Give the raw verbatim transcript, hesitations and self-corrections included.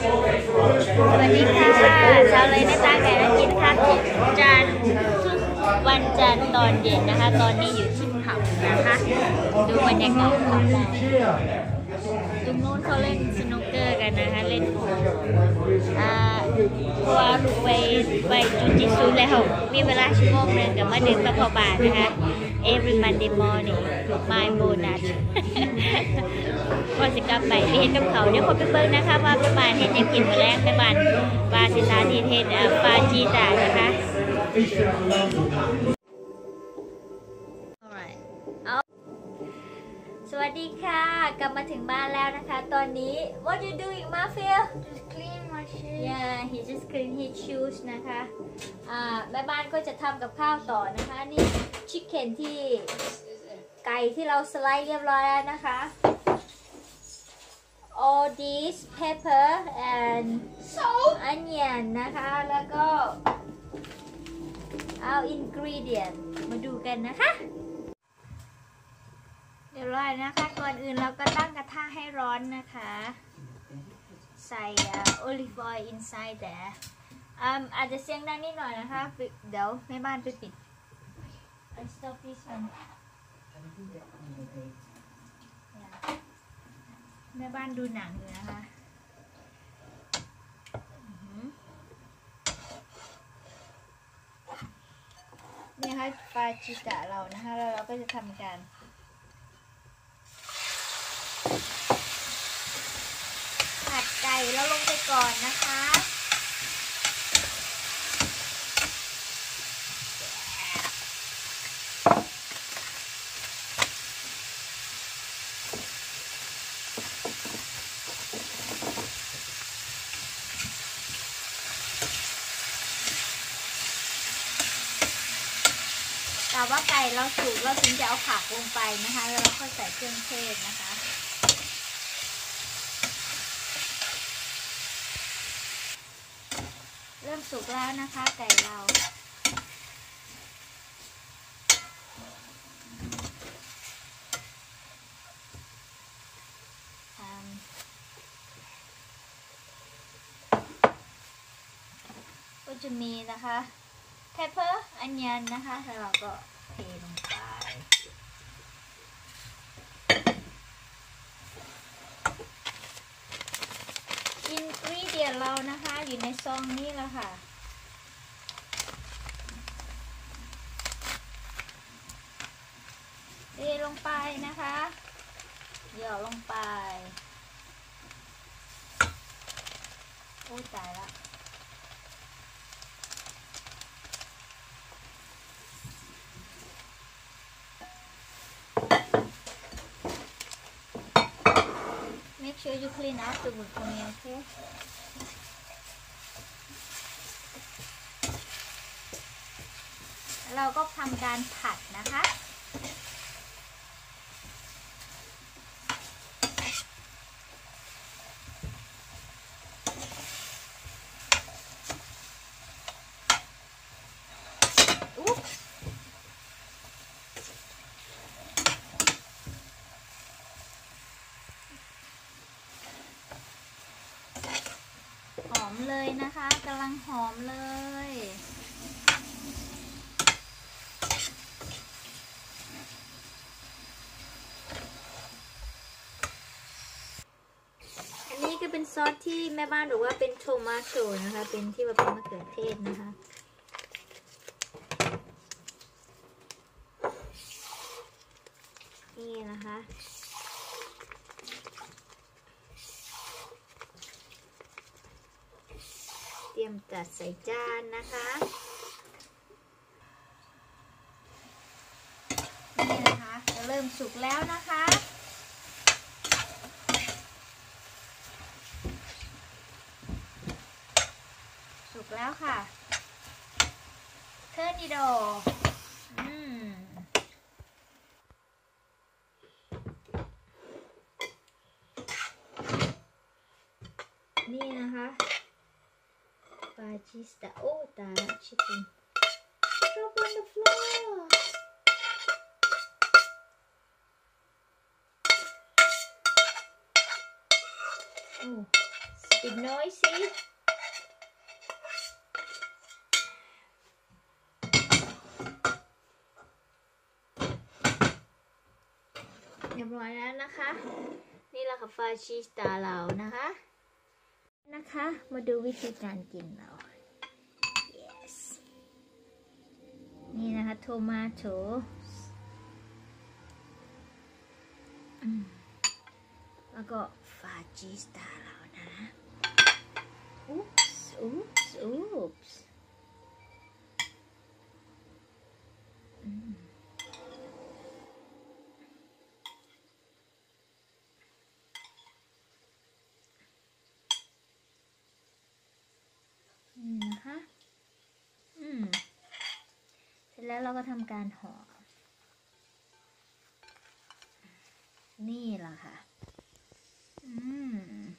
สวัสดีค่ะเช้าเลยไม่ตั้งใจมากินข้าวทุกจันทร์ทุกวันจันทร์ตอนเย็นนะคะตอนนี้อยู่ที่ผับนะคะดูบรรยากาศผับได้ตรงนู้นเขาเล่นสนุกเกอร์กันนะคะเล่นอ่าเพราะว่าลูกไปไปจูจิซูแล้วมีเวลาชั่วโมงหนึ่งกับมาดึงตะพอบาทนะคะ every Monday morning my bonus พอสิกลับไปไปเห็นกับเขาเดี๋ยวคนไปเบิ่งนะคะว่าแม่บ้านเห็นยังกินมาแรงแม่บ้านปลาสิตาทีเทศปลาจีจ่านะคะสวัสดีค่ะกลับมาถึงบ้านแล้วนะคะตอนนี้ What you doing Mafia Just clean my shoes Yeah he just clean his shoes นะคะอ่าแม่บ้านก็จะทำกับข้าวต่อนะคะนี่ชิคเก้นที่ไก่ที่เราสไลด์เรียบร้อยแล้วนะคะ all this pepper and salt onion นะคะแล้วก็เอา ingredient มาดูกันนะคะเดี๋ยวรอนะคะก่อนอื่นเราก็ตั้งกระทะให้ร้อนนะคะใส่ olive oil inside there อาจจะเสียงดังนิดหน่อยนะคะเดี๋ยวแม่บ้านไปปิด I stop this one แม่บ้านดูหนังอยู่นะคะนี่ค่ะปลาจิตะเรานะคะแล้วเราก็จะทำการผัดไก่แล้วลงไปก่อนนะคะแต่ว่าไก่เราสุกเราถึงจะเอาผักลงไปนะคะแล้วเราค่อยใส่เครื่องเทศนะคะเริ่มสุกแล้วนะคะไก่เราก็จะมีนะคะpepper onion นะคะแล้วเราก็เทลงไปอินกรีเดียนเรานะคะอยู่ในซองนี้แล้วค่ะเทลงไปนะคะเหยาะลงไปโอ้ตายละMake sure you clean afterward for me, okay? เราก็ทำการผัดนะคะหอมเลยนะคะกำลังหอมเลยอันนี้ก็เป็นซอสที่แม่บ้านบอกว่าเป็นโทมาโตนะคะเป็นที่ว่าเป็นมะเขือเทศนะคะนี่นะคะเตรียมจัดใส่จานนะคะนี่นะคะจะเริ่มสุกแล้วนะคะสุกแล้วค่ะเทอร์นิโดอืมนี่นะคะPajista. Oh, that chicken. Drop on the floor. Oh, ปิดน้อยสิเรียบร้อยแล้วนะคะ นี่แหละค่ะฟาชิสตาเรานะคะนะคะมาดูวิธีการกินเรา yes นี่นะคะโทมาโตแล้วก็ฟาจิสตาเรานะอุ๊ปส์อุ๊ปส์อุ๊ปส์นี่นะคะอืมเสร็จแล้วเราก็ทำการห่อนี่แหละค่ะอืม